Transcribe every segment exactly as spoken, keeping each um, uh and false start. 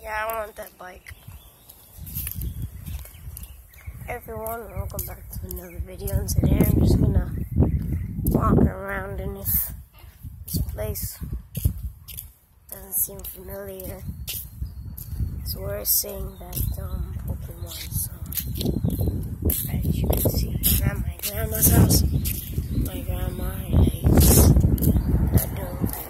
Yeah, I want that bike. Hey everyone, welcome back to another video. And today I'm just gonna walk around, and if this place doesn't seem familiar, so we're saying that um Pokemon. So as you can see, I'm at my grandma's house. My grandma is not doing too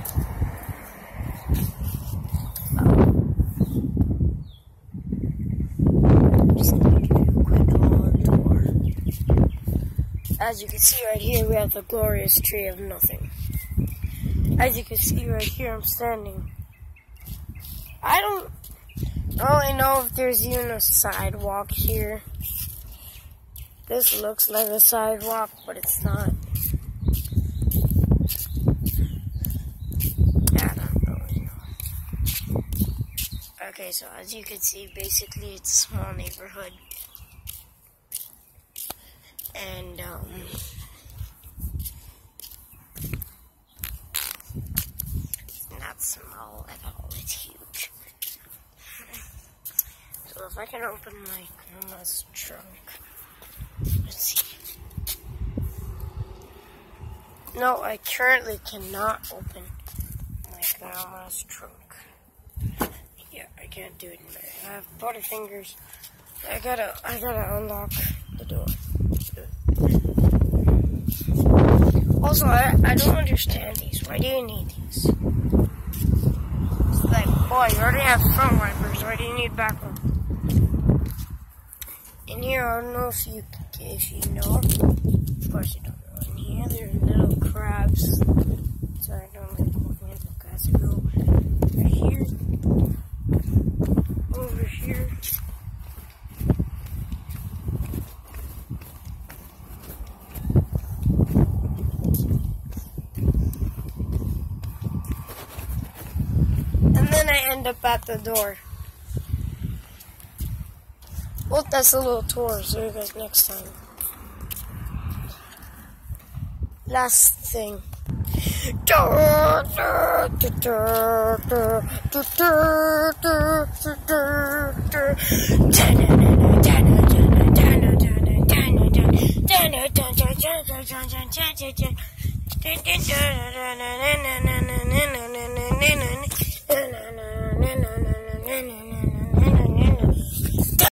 As you can see right here, we have the glorious tree of nothing. As you can see right here, I'm standing. I don't really know if there's even a sidewalk here. This looks like a sidewalk, but it's not. I don't really know. Okay, so as you can see, basically it's a small neighborhood. And, um, it's not small at all, it's huge. So if I can open my grandma's trunk, let's see. No, I currently cannot open my grandma's trunk. Yeah, I can't do it in there. I have butterfingers. I gotta, I gotta unlock the door. Also, I, I don't understand these. Why do you need these? It's like, boy, you already have front wipers. Why do you need back ones? In here, I don't know if you if you know. Of course you don't know. In here, there's little crabs. Sorry, I don't like walking into the grass. I go right here, over here. And then I end up at the door. Well, that's a little tour. See you guys next time. Last thing.